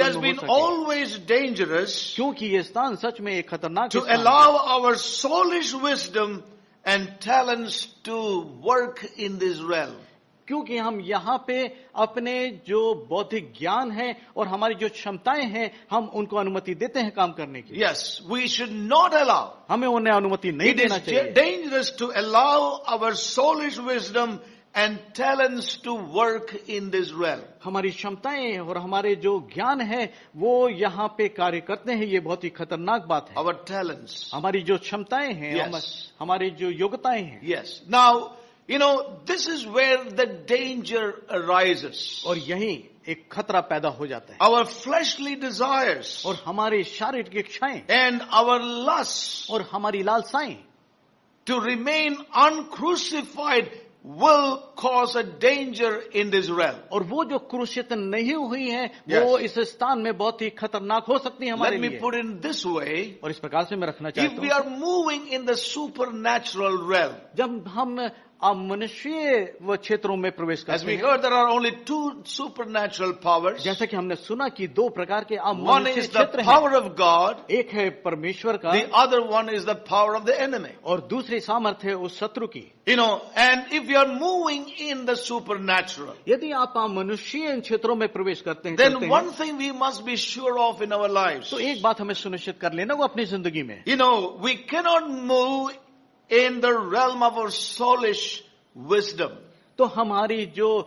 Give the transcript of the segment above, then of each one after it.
has been always dangerous क्योंकि ये स्थान सच में एक खतरनाक to allow our soulish wisdom and talents to work in this realm. क्योंकि हम यहाँ पे अपने जो बौद्धिक ज्ञान है और हमारी जो क्षमताएं हैं हम उनको अनुमति देते हैं काम करने की. Yes, we should not allow. हमें उन्हें अनुमति नहीं देना चाहिए. It is dangerous to allow our soulish wisdom and talents to work in this realm. हमारी क्षमताएं और हमारे जो ज्ञान है वो यहाँ पे कार्य करते हैं. ये बहुत ही खतरनाक बात है. Our talents. हमारी जो क्षमताएं हैं, yes. हमारी जो योग्यताएं हैं. Yes. Now, you know, this is where the danger arises. और यही एक खतरा पैदा हो जाता है. Our fleshly desires. और हमारी शारीरिक इच्छाएं. And our lusts. और हमारी लालसाएं. To remain uncrucified will cause a danger in this realm. और वो जो क्रूसित नहीं हुई है वो इस स्थान में बहुत ही खतरनाक हो सकती है हमारे लिए. Let me put it this way. और इस प्रकार से मैं रखना चाहता हूँ. If we are moving in the supernatural realm. जब हम अमनुष्य वो क्षेत्रों में प्रवेश करते हैं. As we heard, there are only two supernatural powers. जैसा कि हमने सुना कि दो प्रकार के One is the power of God. एक है परमेश्वर का. The other one is the power of the enemy. और दूसरी सामर्थ्य है उस शत्रु की. You know, and if we are moving in the supernatural, यदि आप अमनुष्य क्षेत्रों में प्रवेश करते हैं, then one thing we must be sure of in our lives. तो एक बात हमें सुनिश्चित कर लेना वो अपनी जिंदगी में. You know, we cannot move in the realm of our soulish wisdom. तो हमारी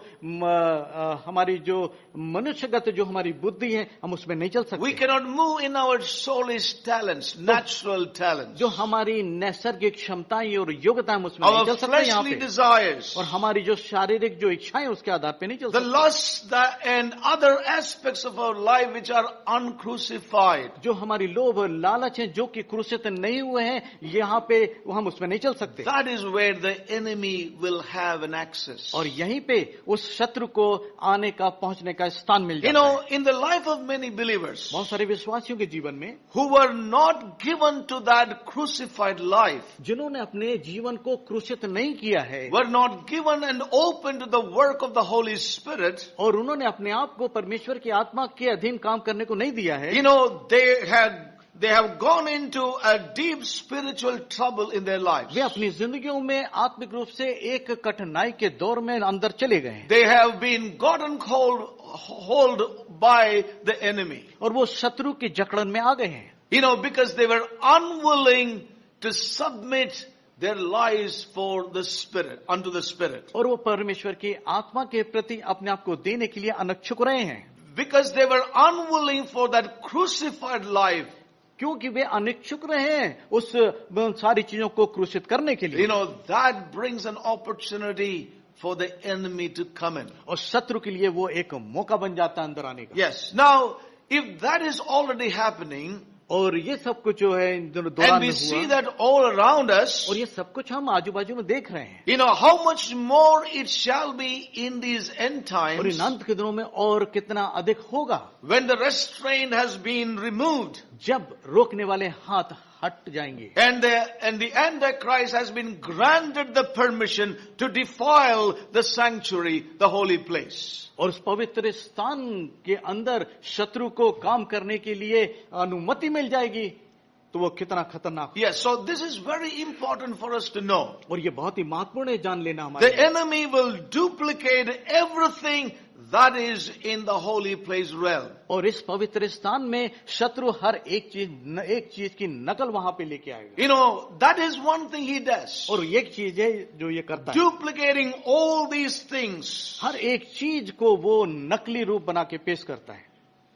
जो मनुष्यगत जो हमारी बुद्धि है हम उसमें नहीं चल सकते. We cannot move in our soulish talents, natural talents. जो हमारी नैसर्गिक क्षमताएं और योग्यताएं हम उसमें नहीं चल सकते यहाँ पे. Desires. और हमारी जो शारीरिक जो इच्छाएं उसके आधार पे नहीं चल सकते. The lusts and other aspects of our life which are uncrucified. जो हमारी लोभ और लालच है जो कि क्रूसित नहीं हुए हैं यहाँ पे हम उसमें नहीं चल सकते. That is where the enemy will have an access. और यहीं पे उस शत्रु को आने का पहुंचने का स्थान मिल जाता है. You know, in the life of many believers, बहुत सारे विश्वासियों के जीवन में who were not given to that crucified life, जिन्होंने अपने जीवन को क्रूसित नहीं किया है, were not given and open to the work of the Holy Spirit, और उन्होंने अपने आप को परमेश्वर की आत्मा के अधीन काम करने को नहीं दिया है. You know, they have gone into a deep spiritual trouble in their lives. वे अपनी जिंदगियों में आत्मिक रूप से एक कठिनाई के दौर में अंदर चले गए हैं. They have been gotten hold by the enemy. और वो शत्रु की जकड़न में आ गए हैं. You know, because they were unwilling to submit their lives for the Spirit, unto the Spirit. और वो परमेश्वर की आत्मा के प्रति अपने आप को देने के लिए अनक्षुक रहे हैं. Because they were unwilling for that crucified life. क्योंकि वे अनिच्छुक रहे हैं उस सारी चीजों को क्रूसित करने के लिए. You know, that brings an opportunity for the enemy to come in. और शत्रु के लिए वो एक मौका बन जाता है अंदर आने का. Yes. Now, if that is already happening, और ये सब कुछ जो है दौरान and we see that all around us, और ये सब कुछ हम आजू बाजू में देख रहे हैं. You know, how much more it shall be in these end times. और इन अंत के दिनों में और कितना अधिक होगा. When the restraint has been removed. जब रोकने वाले हाथ हट जाएंगे. And the Antichrist has been granted the permission to defile the sanctuary, the holy place. और उस पवित्र स्थान के अंदर शत्रु को काम करने के लिए अनुमति मिल जाएगी. तो वो कितना खतरनाक. Yes, so this is very important for us to know. और ये बहुत ही महत्वपूर्ण है जान लेना हमारे. The enemy will duplicate everything that is in the holy place realm. और इस पवित्र स्थान में शत्रु हर एक चीज की नकल वहां पे लेके आएगा. You know, that is one thing he does. और एक चीज है जो ये करता है. Duplicating all these things. हर एक चीज को वो नकली रूप बना के पेश करता है.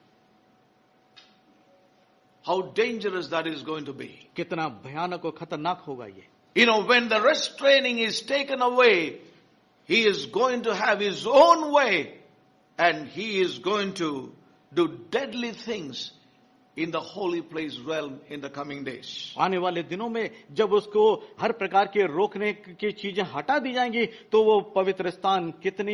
How dangerous that is going to be. कितना भयानक और खतरनाक होगा ये. You know, when the restraining is taken away, he is going to have his own way and he is going to do deadly things in the holy place realm in the coming days. आने वाले दिनों में जब उसको हर प्रकार के रोकने की चीजें हटा दी जाएंगी तो वो पवित्र स्थान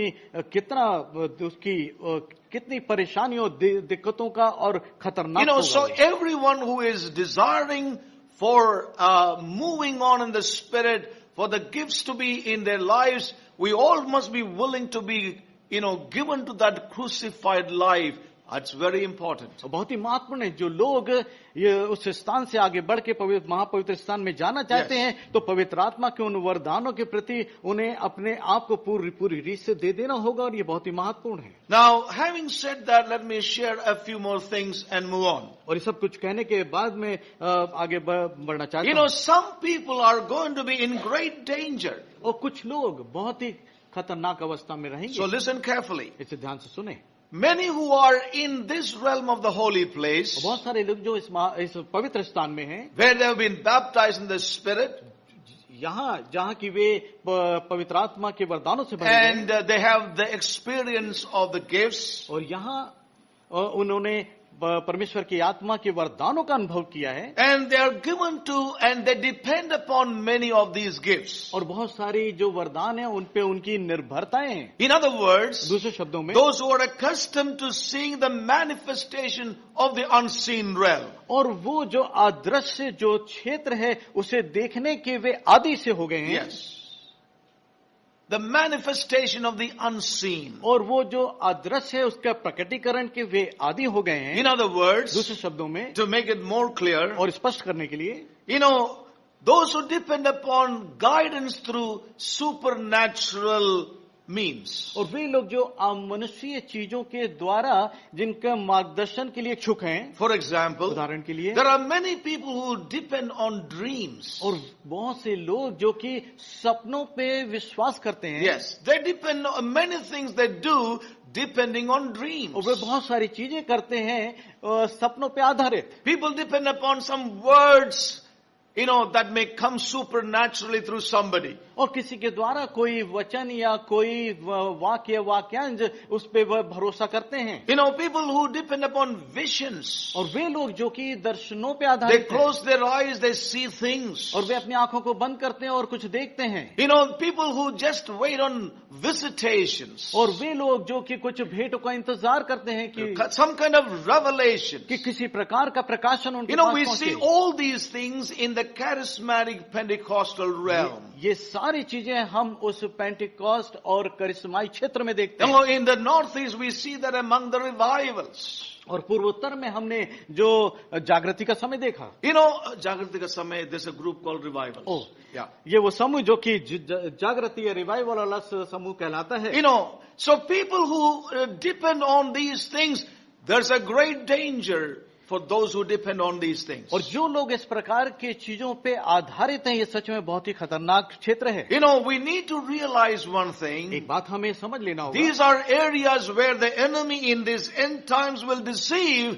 कितनी परेशानियों दिक्कतों का और खतरनाक. You know, so everyone who is desiring for moving on in the Spirit, for the gifts to be in their lives, we all must be willing to be, you know, given to that crucified life That's very important. बहुत ही महत्वपूर्ण है। जो लोग ये उस स्थान से आगे बढ़ के महापवित्र स्थान में जाना चाहते हैं, तो पवित्र आत्मा के उन वरदानों के प्रति उन्हें अपने आप को पूरी रीत से दे देना होगा, और ये बहुत ही महत्वपूर्ण है। Now, having said that, let me share a few more things and move on. और ये सब कुछ कहने के बाद में आगे बढ़ना चाहता You हूँ। know, some people are going to be in great danger. और कुछ लोग बहुत ही खतरनाक अवस्था में रहेंगे। So listen carefully. इसे ध्यान से सुने। Many who are in this realm of the holy place, बहुत सारे लोग जो इस पवित्र स्थान में हैं, where they have been baptized in the Spirit, यहाँ जहाँ की वे पवित्र आत्मा के वरदानों से भरे and हैं, they have the experience of the gifts, और यहाँ उन्होंने परमेश्वर की आत्मा के वरदानों का अनुभव किया है, and they are given to and they depend upon many of these gifts. और बहुत सारी जो वरदान है उन पे उनकी निर्भरताएं हैं। In other words, दूसरे शब्दों में, those who are accustomed to seeing the manifestation of the unseen realm. और वो जो अदृश्य जो क्षेत्र है उसे देखने के वे आदी से हो गए हैं। Yes. The manifestation of the unseen. और वो जो अदृश्य है उसका प्रकटीकरण के वे आदी हो गए हैं। In other words, दूसरे शब्दों में, to make it more clear, और स्पष्ट करने के लिए, you know, those who depend upon guidance through supernatural means. और वे लोग जो अमनुष्य चीजों के द्वारा जिनका मार्गदर्शन के लिए इच्छुक हैं, For example, उदाहरण के लिए, there are many people who depend on dreams. और बहुत से लोग जो कि सपनों पे विश्वास करते हैं। Yes, they depend on many things they do depending on dreams. और वे बहुत सारी चीजें करते हैं सपनों पे आधारित। People depend upon some words, you know, that may come supernaturally through somebody. और किसी के द्वारा कोई वचन या कोई वाक्य वाक्यांश उस पे वह भरोसा करते हैं। You know, people who depend upon visions. और वे लोग जो कि दर्शनों पे They आधारित हैं, close their eyes, they see things. और वे अपनी आंखों को बंद करते हैं और कुछ देखते हैं। You know, people who just wait on visitations. और वे लोग जो कि कुछ भेंटों का इंतजार करते हैं कि Some kind of revelation. किसी प्रकार का प्रकाशन उनके You know, पास we पहुंचे। see all these things in the charismatic Pentecostal realm. ये सारी चीजें हम उस पेंटिकॉस्ट और करिश्माई क्षेत्र में देखते You हैं। know, in the northeast we see that among the revivals. और पूर्वोत्तर में हमने जो जागृति का समय देखा। You know, Jagrati ka samay, there's a group called revivals. Oh. Yeah. ये वो समूह जो कि जागृति या रिवाइवल वाला समूह कहलाता है। You know, so people who depend on these things, there's a great danger for those who depend on these things. और जो लोग इस प्रकार के चीजों पे आधारित हैं, ये सच में बहुत ही खतरनाक क्षेत्र है। You know, we need to realize one thing. एक बात हमें समझ लेना होगा, These are areas where the enemy in these end times will deceive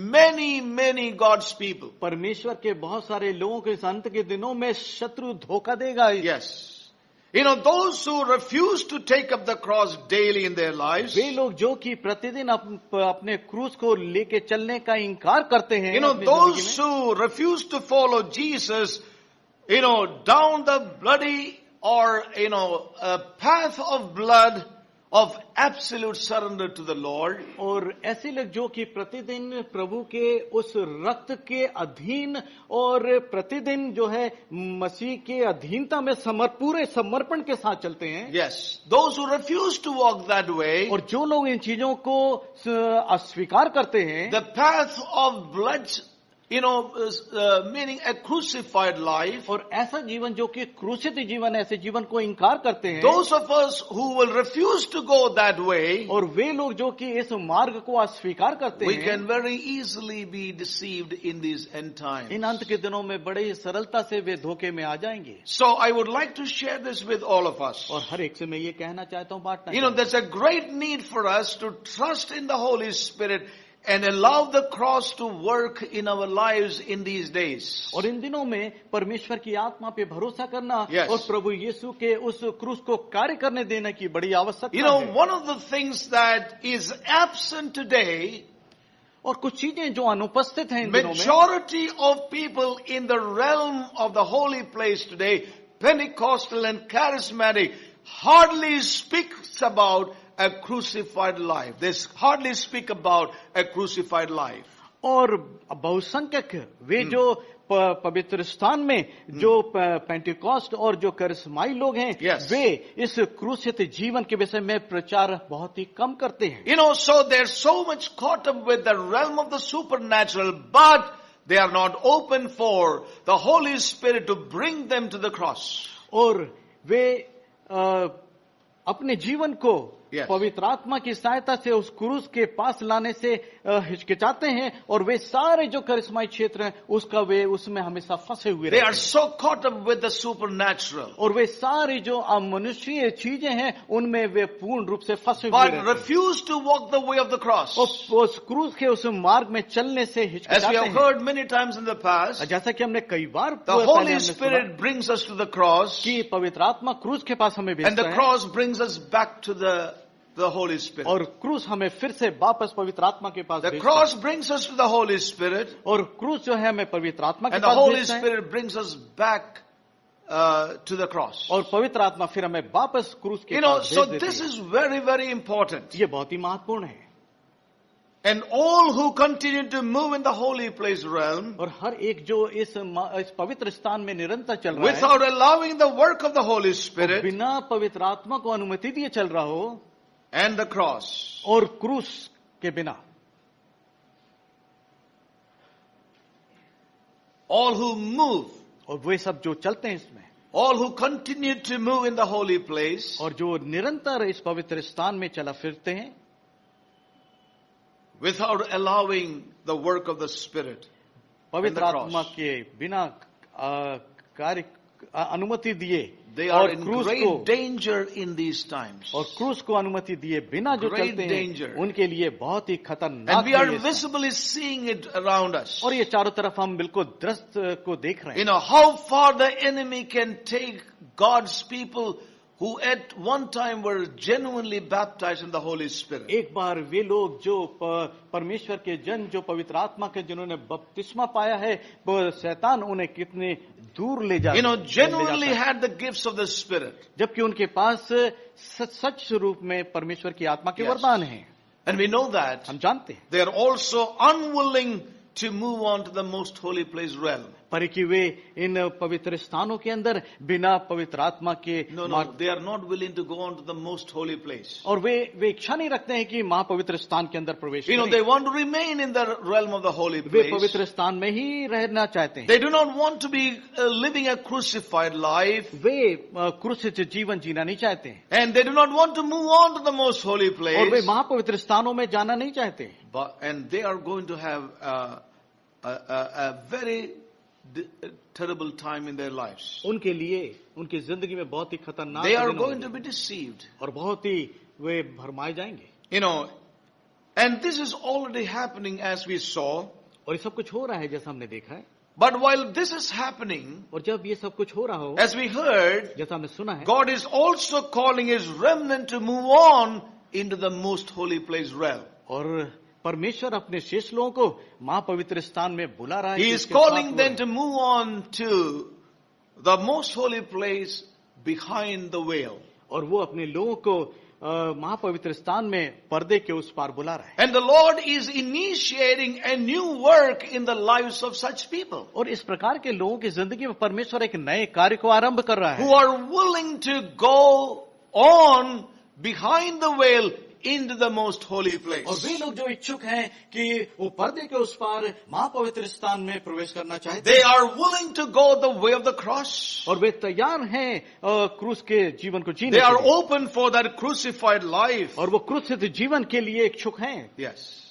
many God's people. परमेश्वर के बहुत सारे लोगों के इस अंत के दिनों में शत्रु धोखा देगा। Yes. You know, those who refuse to take up the cross daily in their lives, वे लोग जो कि प्रतिदिन अपने क्रूस को लेके चलने का इनकार करते हैं, you know, अपनी those जिंदगी में, who refuse to follow Jesus, you know, down the bloody or, you know, a path of blood, of absolute surrender to the Lord. और ऐसे लोग जो कि प्रतिदिन प्रभु के उस रक्त के अधीन और प्रतिदिन जो है मसीह के अधीनता में पूरे समर्पण के साथ चलते हैं। Yes, those who refuse to walk that way, और जो लोग इन चीजों को अस्वीकार करते हैं, the path of blood, you know, meaning a crucified life. और ऐसा जीवन जो कि क्रूसित जीवन, ऐसे जीवन को इनकार करते हैं, Those of us who will refuse to go that way, और वे लोग जो कि इस मार्ग को अस्वीकार करते we हैं, can very easily be deceived in these end times. इन अंत के दिनों में बड़े ही सरलता से वे धोखे में आ जाएंगे। So I would like to share this with all of us. और हर एक से मैं ये कहना चाहता हूँ, बांटना You know, चाहता there's a great need for us to trust in the Holy Spirit and allow the cross to work in our lives in these days. हूं। और इन दिनों में परमेश्वर की आत्मा पे भरोसा करना, Yes. और प्रभु यीशु के उस क्रूस को कार्य करने देने की बड़ी आवश्यकता You know, है। one of the things that is absent today, और कुछ चीजें जो अनुपस्थित हैं इन दिनों में, majority of people in the realm of the holy place today, Pentecostal and charismatic, hardly speaks about a crucified life. They hardly speak about a crucified life. और बहुसंख्यक वे जो पवित्र स्थान में जो पेंटिकॉस्ट और जो करिश्माई लोग हैं, Yes. वे इस क्रूसित जीवन के विषय में प्रचार बहुत ही कम करते हैं. You know, so they're so much caught up with the realm of the supernatural, but they are not open for the Holy Spirit to bring them to the cross. और वे अपने जीवन को Yes. पवित्र आत्मा की सहायता से उस क्रूस के पास लाने से हिचकिचाते हैं, और वे सारे जो करिश्माई क्षेत्र हैं उसका वे उसमें हमेशा फंसे हुए They रहते are हैं. so caught up with the supernatural, और वे सारी जो अमनुष्य चीजें हैं उनमें वे पूर्ण रूप से फंसे हुए रहते but हैं, refuse to walk the way of the cross. और उस क्रूस के उस मार्ग में चलने से As we हिचकिचाते have हैं. heard many times in the past, जैसा कि हमने कई बार the पहले Holy हमने सुना Spirit brings us to the cross, कि पवित्र आत्मा क्रूस के पास हमें and भेजता the है, cross brings us back to the Holy Spirit. और क्रूस हमें फिर से वापस पवित्र आत्मा के पास The भेजता है. cross brings us to the Holy Spirit, और क्रूस जो है हमें पवित्र आत्मा के and the पास Holy भेजता है, Spirit brings us back to the cross. और पवित्र आत्मा फिर हमें वापस क्रूस के You know, पास so भेज देती this है. is very, very important. ये बहुत ही महत्वपूर्ण है. And all who continue to move in the holy place realm और हर एक जो इस पवित्र स्थान में निरंतर चल रहा है, without allowing the work of the Holy Spirit बिना पवित्र आत्मा को अनुमति दिए चल रहा हो, and the cross, और क्रूस के बिना, all who move, और वे सब जो चलते हैं इसमें, all who continue to move in the holy place और जो निरंतर इस पवित्र स्थान में चला फिरते हैं, without allowing the work of the Spirit, पवित्र the cross. आत्मा के बिना कार्य अनुमति दिए, they are और in क्रूस great को danger in these times. और क्रूस को अनुमति दिए बिना जो Great चलते danger. हैं उनके लिए बहुत ही And खतरनाक we are है ये सब. visibly seeing it around us. और ये चारों तरफ हम बिल्कुल दृष्ट को देख रहे You हैं. know, how far the enemy can take God's people who at one time were genuinely baptized in the Holy Spirit. एक बार वे लोग जो परमेश्वर के जन जो पवित्र आत्मा के जिन्होंने बपतिस्मा पाया है, वो शैतान उन्हें कितने दूर ले जा You know, ले genuinely जाता है. had the gifts of the Spirit. जबकि उनके पास सच रूप में परमेश्वर की आत्मा के Yes. वरदान हैं. And we know that हम जानते हैं they are also unwilling to move on to the most holy place realm. पर कि वे इन पवित्र स्थानों के अंदर बिना पवित्र आत्मा के No, they are not willing to go on to the most holy place. और वे इच्छा नहीं रखते हैं कि महापवित्र स्थान के अंदर प्रवेश You know, करें. they want to remain in the realm of the holy way place. पवित्र स्थान में ही रहना चाहते हैं. They do not want to be living a crucified life. वे क्रूसित जीवन जीना नहीं चाहते हैं, And they do not want to move on to the most holy और वे place. महापवित्र स्थानों में जाना नहीं चाहते. And they are going to have a very terrible time in their lives. उनके लिए उनकी जिंदगी में बहुत ही खतरनाक They are दिन going होंगे to be deceived. और बहुत ही वे भरमाए जाएंगे. You know, and this is already happening as we saw. और ये सब कुछ हो रहा है जैसा हमने देखा है. But while this is happening, और जब ये सब कुछ हो रहा हो, as we heard, जैसा हमने सुना है, God is also calling His remnant to move on into the most holy place realm. और परमेश्वर अपने शेष लोगों को महापवित्र स्थान में बुला रहा है. He कि is उसके साथ calling वो them रहे. to move on to the most holy place behind the veil. और वो अपने लोगों को महापवित्र स्थान में पर्दे के उस पार बुला रहा है. And the Lord is initiating a new work in the lives of such people और इस प्रकार के लोगों की जिंदगी में परमेश्वर एक नए कार्य को आरंभ कर रहा है, who are willing to go on behind the veil into the most holy और place. वे लोग जो इच्छुक हैं कि वो पर्दे के उस पार महापवित्र स्थान में प्रवेश करना चाहते They हैं, are willing to go the way of the cross. और वे तैयार हैं क्रूस के जीवन को जीने They के are लिए, open for that crucified life. और वो क्रूसित जीवन के लिए इच्छुक हैं. Yes.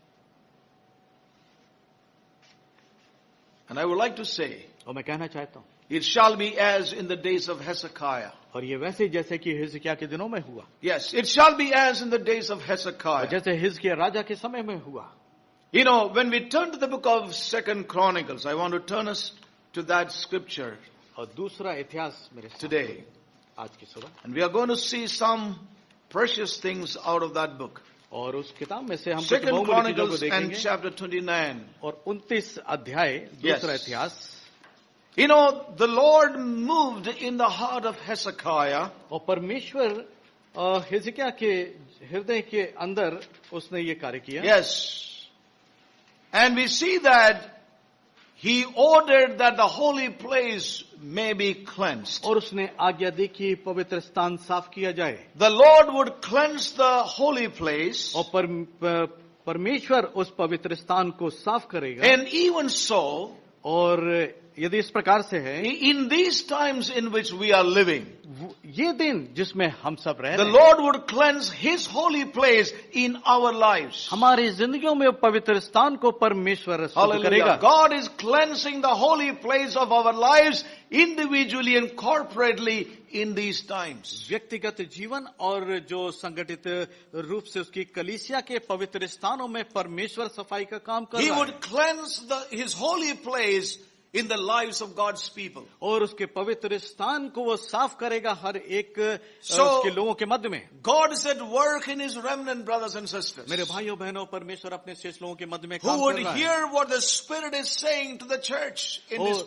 And I would like to say, और मैं कहना चाहता हूँ, it shall be as in the days of Hezekiah. और ये वैसे ही जैसे कि हिजकिय्याह के दिनों में हुआ, Yes, it shall be as in the days of और Hezekiah. जैसे हिजकिय्याह राजा के समय में हुआ. You know, when we turn to the book of 2 Chronicles, I want to turn us to that scripture और दूसरा इतिहास मेरे साथ today. आज की सुबह, And we are going to see some precious things out of that book. और उस किताब में से हम 2 कुछ बहुमूल्य चीजों को Chronicles and देखेंगे. chapter 29. और 29 अध्याय दूसरा Yes. इतिहास. You know, the Lord moved in the heart of Hezekiah और परमेश्वर हिजकिय्याह के हृदय के अंदर उसने ये कार्य किया. Yes. And we see that he ordered that the holy place may be cleansed. और उसने आज्ञा दी कि पवित्र स्थान साफ किया जाए. The Lord would cleanse the holy place. और परमेश्वर उस पवित्र स्थान को साफ करेगा. And even so, और यदि इस प्रकार से है, in these times in which we are living, ये दिन जिसमें हम सब रह the रहे हैं, Lord would cleanse His holy place in our lives. हमारी जिंदगियों में पवित्र स्थान को परमेश्वर शुद्ध करेगा. Hallelujah. God is cleansing the holy place of our lives individually and corporately in these times. व्यक्तिगत जीवन और जो संगठित रूप से उसकी कलीसिया के पवित्र स्थानों में परमेश्वर सफाई का काम कर He रहा है. would cleanse His holy place in the lives of God's people. और उसके पवित्र स्थान को वो साफ करेगा हर एक So, उसके लोगों के मध्य में. God is at work in His remnant, brothers and sisters, मेरे भाइयों बहनों, परमेश्वर अपने शेष लोगों के मध्य में who काम would कर रहा है. hear what the Spirit is saying to the church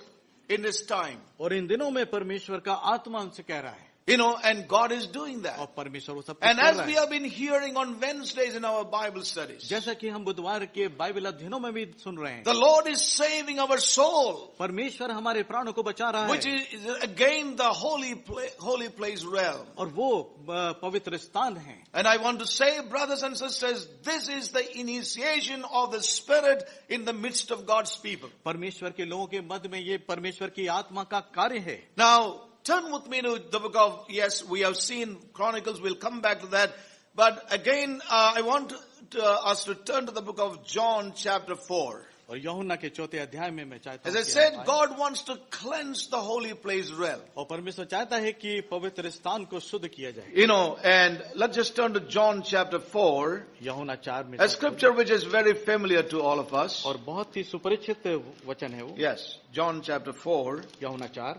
in this time. और इन दिनों में परमेश्वर का आत्मा उनसे कह रहा है. You know, and God is doing that. और परमेश्वर वो सब कुछ And कर as रहा we है. have been hearing on Wednesdays in our Bible studies, जैसा कि हम बुधवार के बाइबल अध्ययनों में भी सुन रहे हैं, the Lord is saving our soul, परमेश्वर हमारे प्राणों को बचा रहा which है. is again the holy place realm. और वो पवित्र स्थान है. And I want to say, brothers and sisters, this is the initiation of the Spirit in the midst of God's people. परमेश्वर के लोगों के मध्य में ये परमेश्वर की आत्मा का कार्य है. Now, turn with me to the book of, yes, we have seen Chronicles, we'll come back to that. But again, I want us to turn to the book of John chapter 4. और यूहन्ना के 4 अध्याय में मैं चाहता As हूं I कि said, आप आएं. God wants to cleanse the holy place realm. और परमेश्वर चाहता है कि पवित्र स्थान को शुद्ध किया जाए. You know, and let's just turn to John chapter 4, यूहन्ना 4 में a scripture which is very familiar to all of us. और बहुत ही सुपरिचित वचन है वो. Yes, John chapter 4, यूहन्ना 4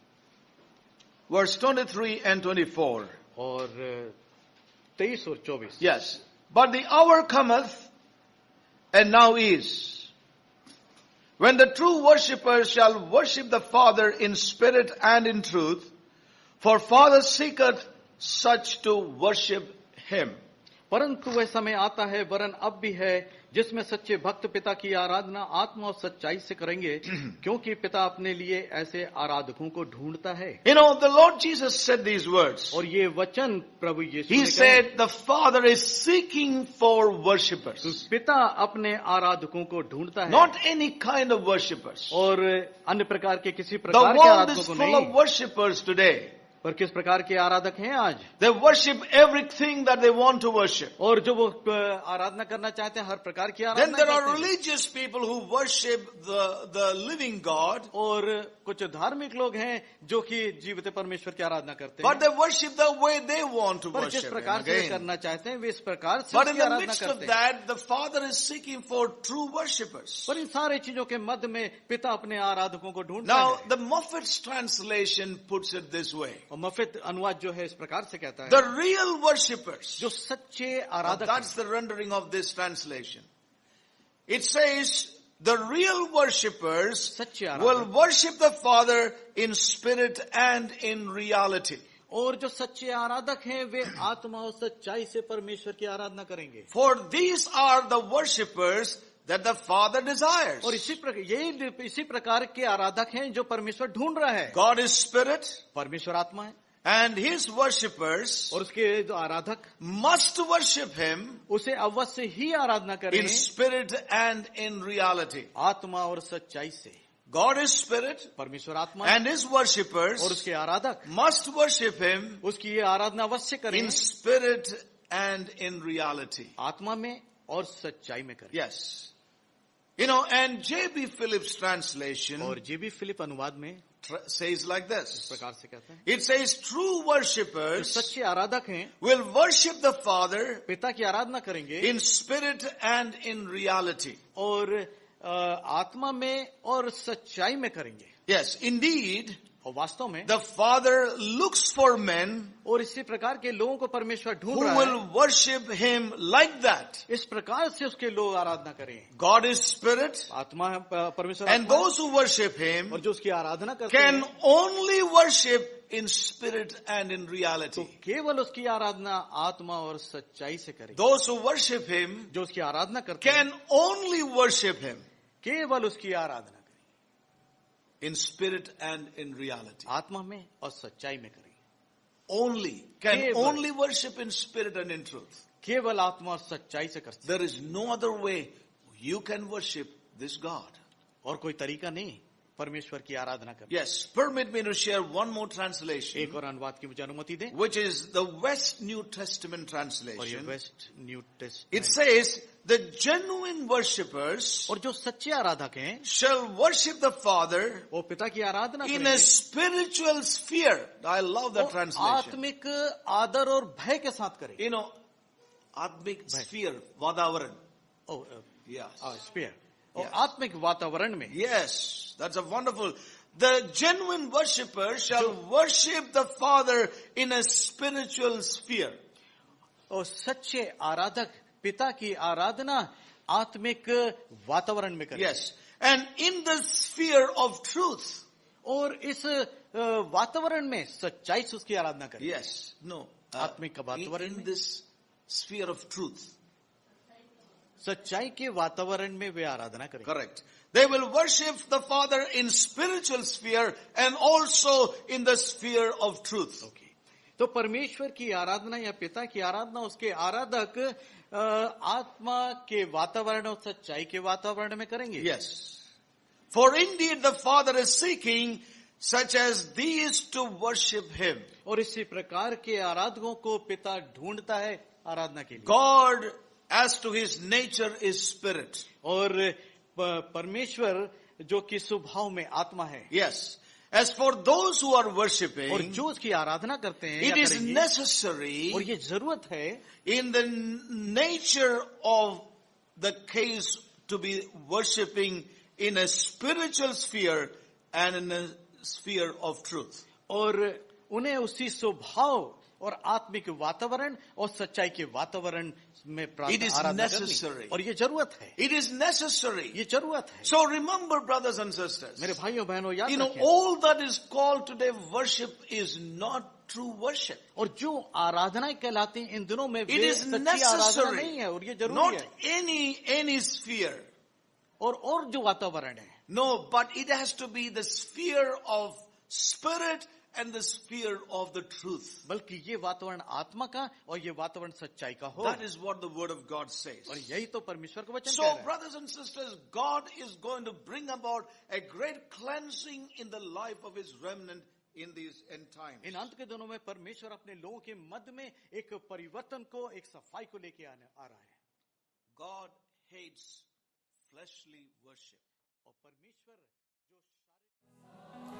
verse 23 and 24. और 23 और 24. Yes. But the hour cometh, and now is, when the true worshippers shall worship the Father in spirit and in truth, for Father seeketh such to worship Him. परंतु वह समय आता है, वरन अब भी है, जिसमें सच्चे भक्त पिता की आराधना आत्मा और सच्चाई से करेंगे, क्योंकि पिता अपने लिए ऐसे आराधकों को ढूंढता है. You know, the Lord Jesus said these words. और ये वचन प्रभु यीशु He ने said the Father is seeking for worshippers. कहे, पिता अपने आराधकों को ढूंढता है. Not any kind of worshippers. और अन्य प्रकार के किसी The प्रकार के world आराधकों is को full of नहीं. worshippers today. पर किस प्रकार के आराधक हैं आज? They worship everything that they want to worship. और जो वो आराधना करना चाहते हैं, हर प्रकार की Then आराधना there करते are हैं. religious people who worship the living God, और कुछ धार्मिक लोग हैं जो कि जीवित परमेश्वर की आराधना करते but हैं. they worship the way they want to पर जिस worship प्रकार Him से वे again. करना चाहते हैं, वे इस प्रकार से But in उसकी the आराधना midst of करते हैं. that, the Father is seeking for true worshippers. पर इन सारे चीजों के मध्य में पिता अपने आराधकों को ढूंढता Now, है. the Moffat's translation puts it this way. और मफित अनुवाद जो है इस प्रकार से कहता है, The real worshippers, जो सच्चे आराधक that's हैं. the rendering of this translation. It says, the real worshippers सच्चे will आराधक worship the Father in spirit and in reality. और जो सच्चे आराधक हैं वे आत्मा और सच्चाई से परमेश्वर की आराधना करेंगे. For these are the worshippers that the Father desires. और इसी प्रकार के आराधक हैं जो परमेश्वर ढूंढ रहा है. God is spirit, परमेश्वर आत्मा है and His worshippers और उसके जो आराधक must worship Him उसे अवश्य ही आराधना करें, in spirit and in reality. आत्मा और सच्चाई से. God is spirit, परमेश्वर आत्मा है and His worshippers और उसके आराधक must worship Him उसकी ये आराधना अवश्य करें, in spirit and in reality. आत्मा में और सच्चाई में करें. Yes. You know, and J.B. Phillips' translation और J.B. फिलिप अनुवाद में says like इस this. प्रकार से कहता है, It says, true जो worshippers सच्चे आराधक हैं will worship the Father पिता की आराधना करेंगे in spirit and in reality. और आत्मा में और सच्चाई में करेंगे. Yes, indeed, और वास्तव में the Father looks for men और इसी प्रकार के लोगों को परमेश्वर who ढूंढ रहा will है, worship Him like that. इस प्रकार से उसके लोग आराधना करें। God is Spirit, आत्मा है, परमेश्वर and आत्मा है, those who worship Him और जो उसकी आराधना करते can हैं only worship in spirit and in तो reality. केवल उसकी आराधना आत्मा और सच्चाई से करें। Those who worship Him जो उसकी आराधना करते हैं can only worship Him केवल उसकी आराधना करें, in spirit and in reality. आत्मा में और सच्चाई में करें। Only, can केवल। only worship in spirit and in truth. केवल आत्मा और सच्चाई से कर सकते There is no other way you can worship this God. हैं। और कोई तरीका नहीं परमेश्वर की आराधना करने। Yes, permit me to share one more एक translation, और अनुवाद की मुझे अनुमति दें, which is the West New Testament और ये translation. West new It testament. says, the genuine worshippers और जो सच्चे आराधक हैं shall worship the Father वो पिता की आराधना in a करेंगे spiritual sphere. I love that और translation. आत्मिक आदर और भय के साथ करें। You know, Atmik sphere, Vadavaran. Yes. Sphere और Yes. आत्मिक वातावरण में Yes, that's a wonderful. The genuine worshipper shall worship the Father in a spiritual sphere. और सच्चे आराधक पिता की आराधना आत्मिक वातावरण में करें। Yes. And in the sphere of truth. और इस वातावरण में सच्चाई से उसकी आराधना करें। Yes. No. आत्मिक वातावरण in में this sphere of truth. सच्चाई के वातावरण में वे आराधना करें। Correct. They will worship the Father in spiritual sphere and also in the sphere of truth. Okay, तो परमेश्वर की आराधना या पिता की आराधना उसके आराधक आत्मा के वातावरण और सच्चाई के वातावरण में करेंगे। Yes. For indeed the Father is seeking such as these to worship Him. और इसी प्रकार के आराधकों को पिता ढूंढता है आराधना के लिए। God, as to His nature, is spirit. और परमेश्वर जो कि स्वभाव में आत्मा है। Yes. As for those who are और worshiping, जो उसकी आराधना करते हैं it या is करेंगे, necessary और ये जरूरत है in the nature of the case to be worshiping in a spiritual sphere and in a sphere of truth. और उन्हें उसी स्वभाव और आत्मिक वातावरण और सच्चाई के वातावरण में It is आराधना necessary. करनी। और ये जरूरत है, It is necessary. ये जरूरत है। So remember, brothers and sisters, मेरे भाइयों बहनों याद you know, रखें, all that is called today worship is not true worship. और जो आराधना कहलाती है इन दिनों में It वे is सच्ची आराधना necessary. नहीं है, और ये जरूरी Not है। any sphere. और जो वातावरण है, No, but it has to be the sphere of spirit and the sphere of the truth. बल्कि ये वातावरण आत्मा का और ये वातावरण सच्चाई का हो। That is what the word of God says. और यही तो परमेश्वर का वचन So, कह रहा है। brothers and sisters, God is going to bring about a great cleansing in the life of His remnant in these end times. इन अंत के दिनों में परमेश्वर अपने लोगों के मध्य में एक परिवर्तन को, एक सफाई को लेके आ रहा है। God hates fleshly worship. और परमेश्वर जो